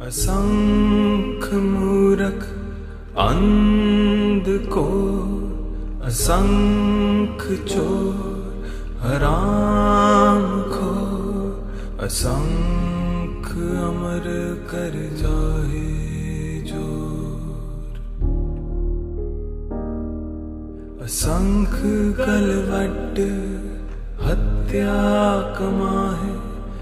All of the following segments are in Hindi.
असंख मूरख अंध को, असंख चोर हराम खो, असंख अमर कर जाए जोर। असंख गलवट हत्या कमाहे,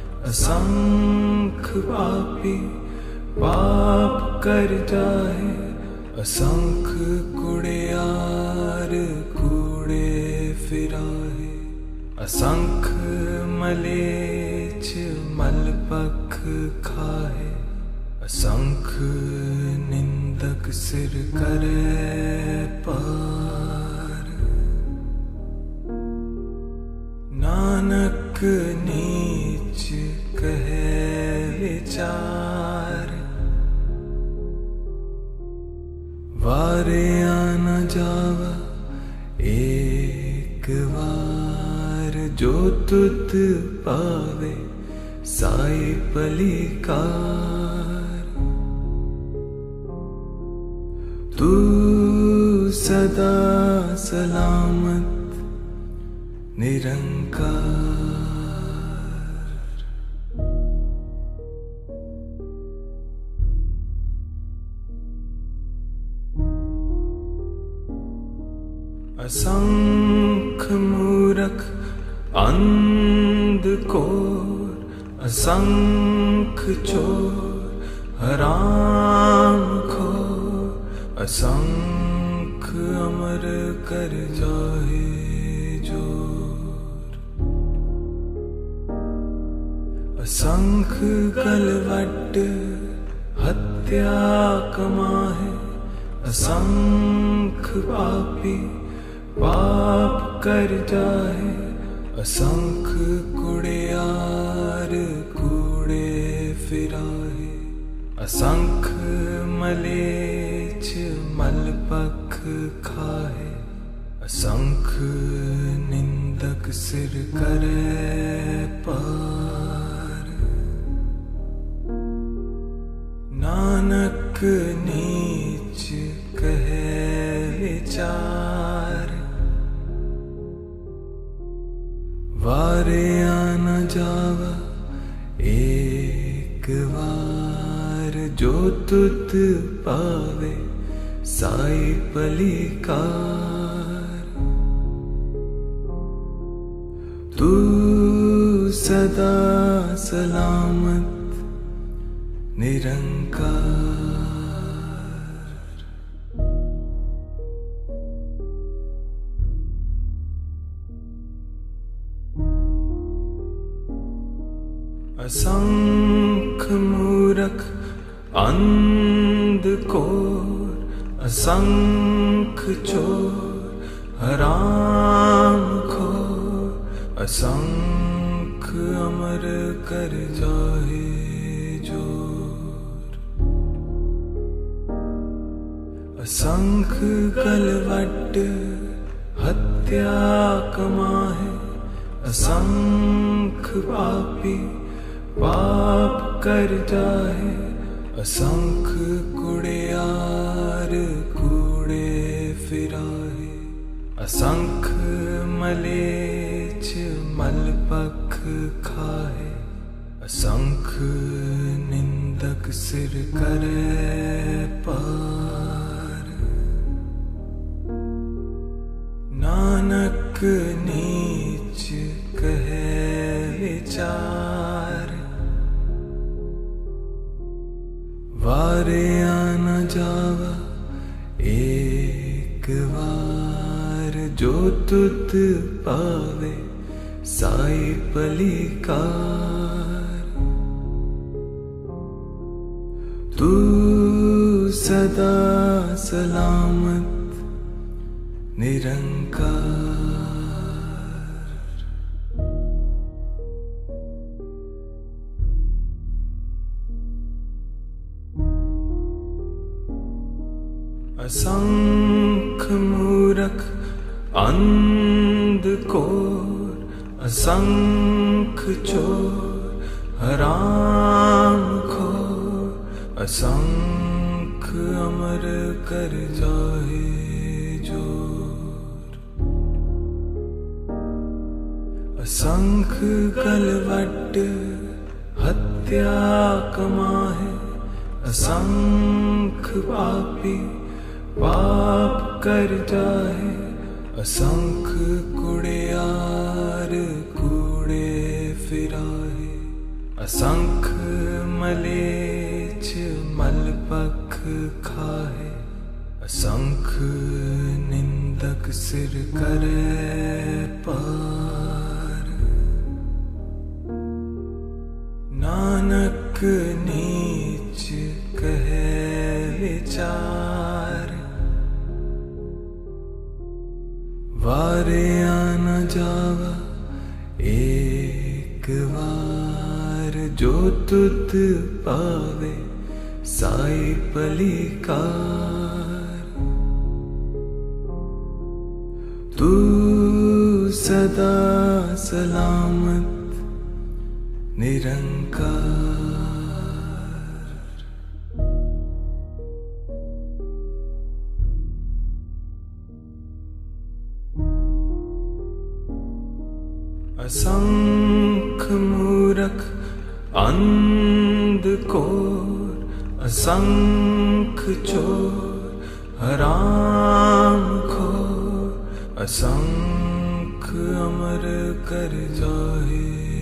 असंख पापी पाप कर जाए, असंख कुड़ियार कूड़े फिराए, असंख मलेच्छ मलपख खाए, असंख निंदक सिर करे पार। नानक नीच कहे विचार, वारे आना जावा एक बार, जो तुत पावे साई पलिकार। तू सदा सलामत निरंकार। असंख मूरख अंध कोर, असंख चोर हराम खो, असंख अमर कर जाए जोर। असंख गलवट हत्या कमाहे, असंख पापी पाप कर जाए, असंख कुड़ियार कूड़े फिराए, असंख मलेच्छ मलपख खाए, असंख निंदक सिर करे पार। नानक नीच कहे विचार, वारे आना जावा एक बार, जो तुत पावे साई पलिकार। तू सदा सलामत निरंकार। असंख मूरख अंध कोर, असंख चोर हराम खो, असंख अमर कर जाए जोर। असंख गलवट हत्या कमाहे, असंख पापी पाप कर जाए, असंख कुड़ियार कूड़े फिराए, असंख मलेच्छ मलपख खाए, असंख निंदक सिर करे पार। नानक नीच कहे विचार, वारे आना जावा एक बार, जो तुत पावे साई पलिकार। तू सदा सलामत निरंकार। असंख मूरख अंध कोर, असंख चोर हराम खो, असंख अमर कर जाए जोर। असंख गलवट हत्या कमाहे, असंख पापी पाप कर जाए। असंख कुड़ियार कूड़े फिराए, असंख मलेच्छ मलपख खाए। असंख निंदक सिर करे पार, नानक नीच कहे विचार। वारे आना जावा एक बार, जो तुत पावे साई पलिकार। तू सदा सलामत निरंकार। असंख मूरख अंधकोर, असंख चोर हराम खोर। असंख अमर कर जाए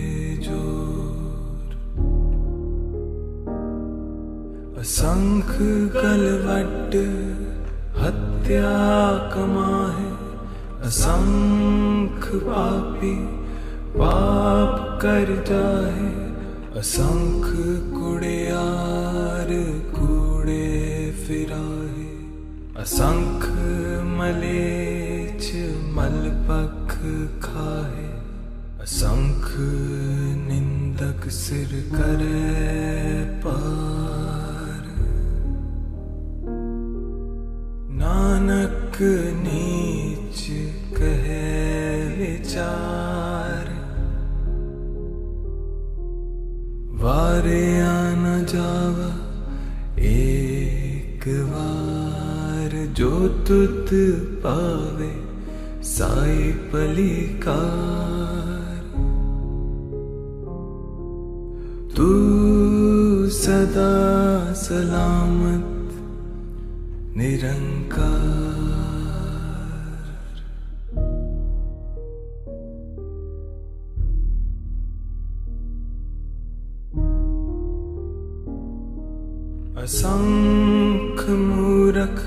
जोर। असंख गलवट हत्या कमाहे, असंख पापी पाप कर जाए। असंख कुड़ियार कूड़े फिराए, असंख मलेच्छ मलपख खाए। असंख निंदक सिर करे पार, नानक नीच कहे विचार। वारे आना जावा एक बार, जो तुत पावे साई पलिकार। तू सदा सलामत निरंकार। असंख मूरख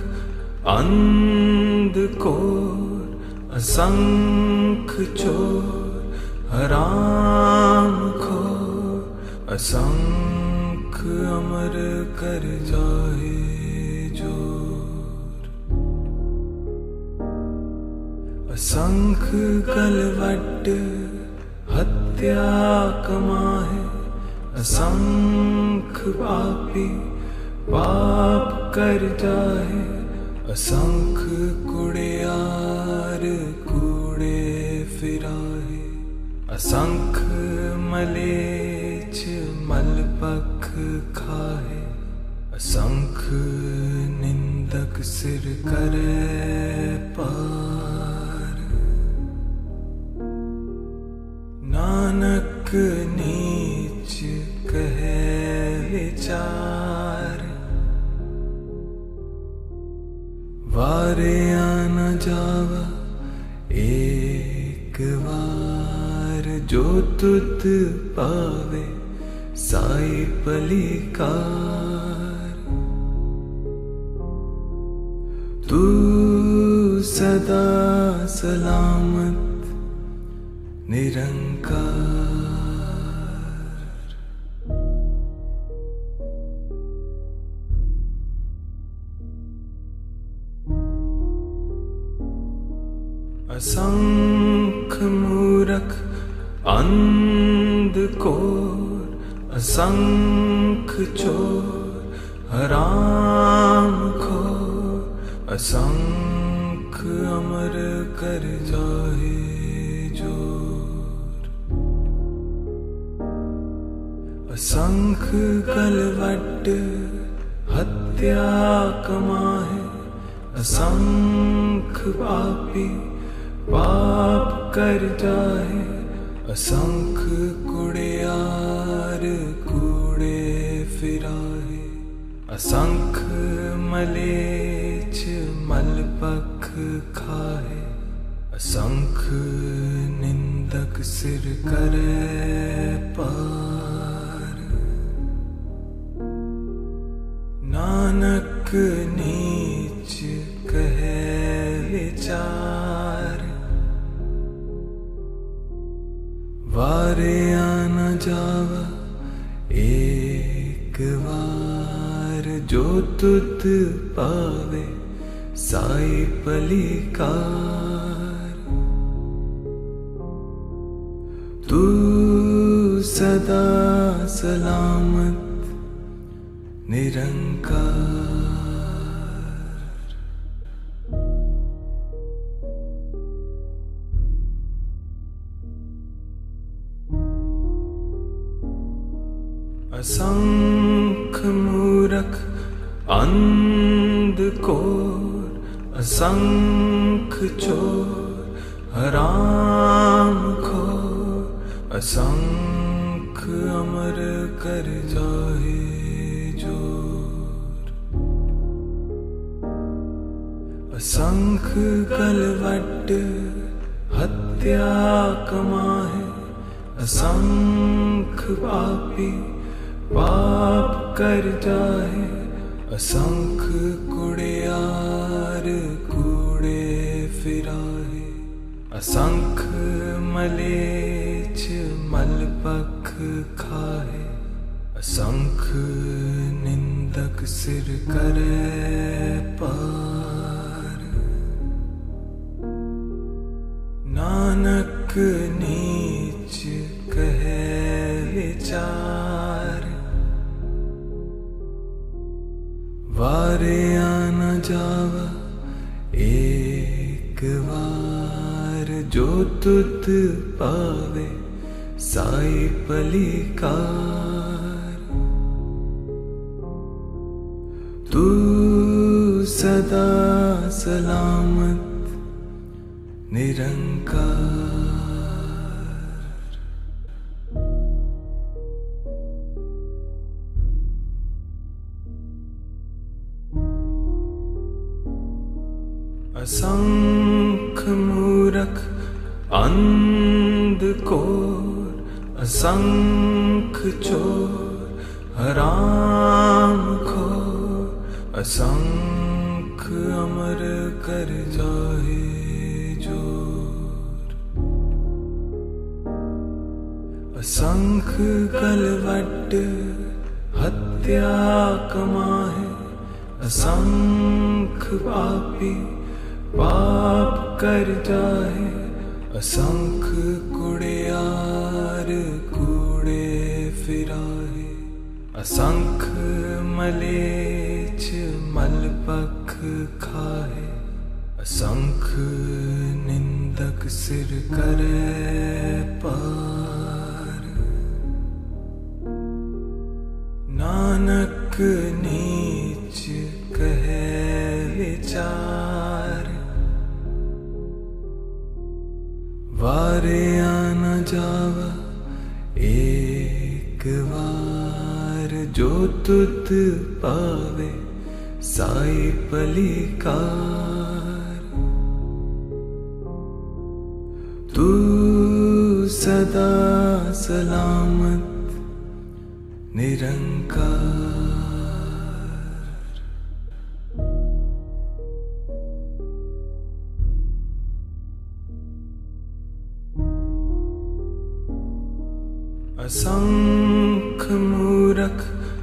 अंधकोर, असंख चोर हराम खोर। असंख अमर कर जाए जोर। असंख गलवट हत्या कमाहे, असंख पापी पाप कर जाए। असंख कुड़ियार कूड़े फिराए, असंख मलेच्छ मलपख खाए। असंख निंदक सिर करे पार, नानक नीच कहे विचार। वारे आना जावा एक बार, जो तुत पावे साई पलिकार। तू सदा सलामत निरंकार। असंख मूरख अंधकोर, असंख चोर हराम खोर। असंख अमर कर जाए जोर। असंख गलवट हत्या कमाहे असंख पापी पाप कर जाहे असंख कुड़ियार कूड़े फिराहे असंख मलेच मलपख खाहे असंख निंदक सिर करे पार नानक नीच कहे विचार वारे आना जावा एक बार जो तुत पावे साई पलिकार तू सदा सलामत निरंकार असंख मूरख अंधकोर असंख चोर हराम खोर असंख अमर कर जाहे जोर असंख गलवट हत्या कमाहे असंख पापी पाप कर जाहे असंख कुड़ियार कूड़े फिराहे असंख मलेच मलपख खाहे असंख निंदक सिर करे पार नानक नीच कहे विचार वारे आना जावा एक बार जो तुत पावे साई पलिकार तू सदा सलामत निरंकार असंख मूरख अंधकोर असंख चोर हराम खोर असंख अमर कर जाहे जोर असंख गलवट हत्या कमाहे असंख पापी पाप कर जाहे असंख कुड़ियार कूड़े फिराहे असंख मलेच मलपख खाहे असंख निंदक सिर करे पार नानक नीच कहे विचार वारे आना जावा एक बार जो तुत पावे साई पलिकार तू सदा सलामत निरंकार असंख मूरख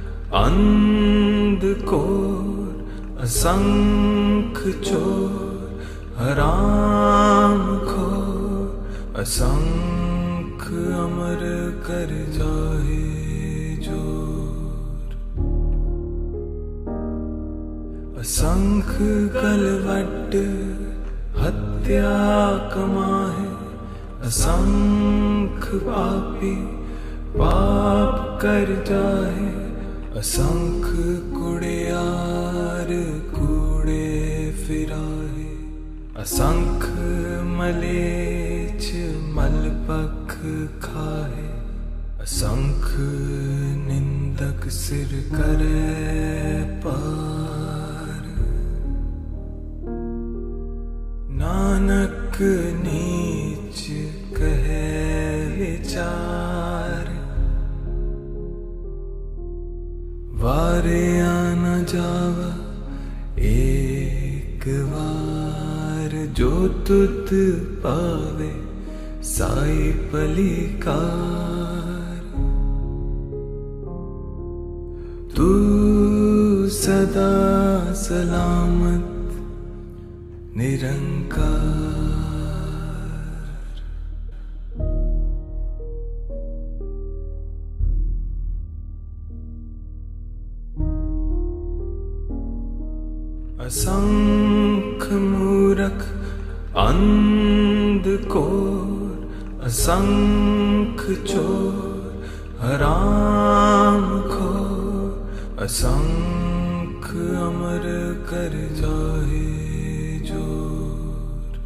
अंधकोर असंख चोर हराम खोर असंख अमर कर जाहे जोर असंख गलवट हत्या कमाहे असंख पापी पाप कर जाहे असंख कुड़ियार असंख मलेच मलपख खाए, असंख निंदक सिर करे पार। नानक नीच कहे विचार, वारे आना जावा एक बार। जो तुत पावे साई पलिकार, तू सदा सलामत निरंकार। असंख मूरख अंधकोर, असंख चोर हराम खोर, असंख अमर कर जाए जोर।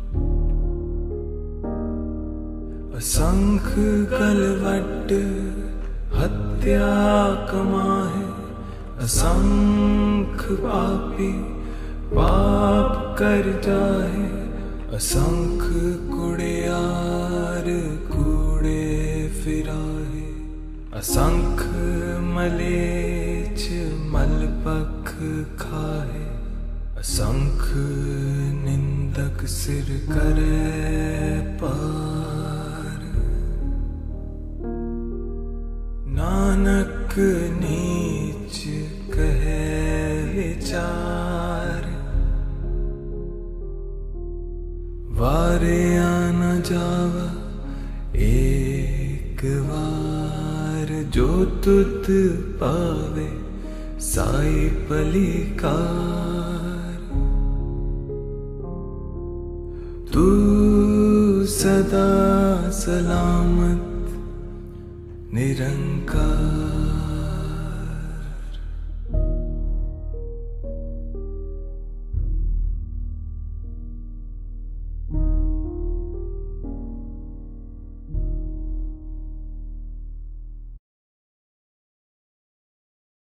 असंख गलवट हत्या कमाहे, असंख पापी पाप कर जाए, असंख कुड़ियार कूड़े फिराए। असंख मलेच मलपख खाए, असंख निंदक सिर करे पार। नानक नीच कहे विचार, वारे आना जावा एक बार। जो तुत पावे साई पलिकार, तू सदा सलामत निरंकार।